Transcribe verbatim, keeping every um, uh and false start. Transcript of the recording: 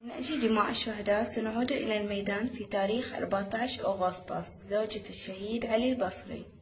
من أجل دماء الشهداء سنعود إلى الميدان في تاريخ أربعة عشر أغسطس. زوجة الشهيد علي البصري.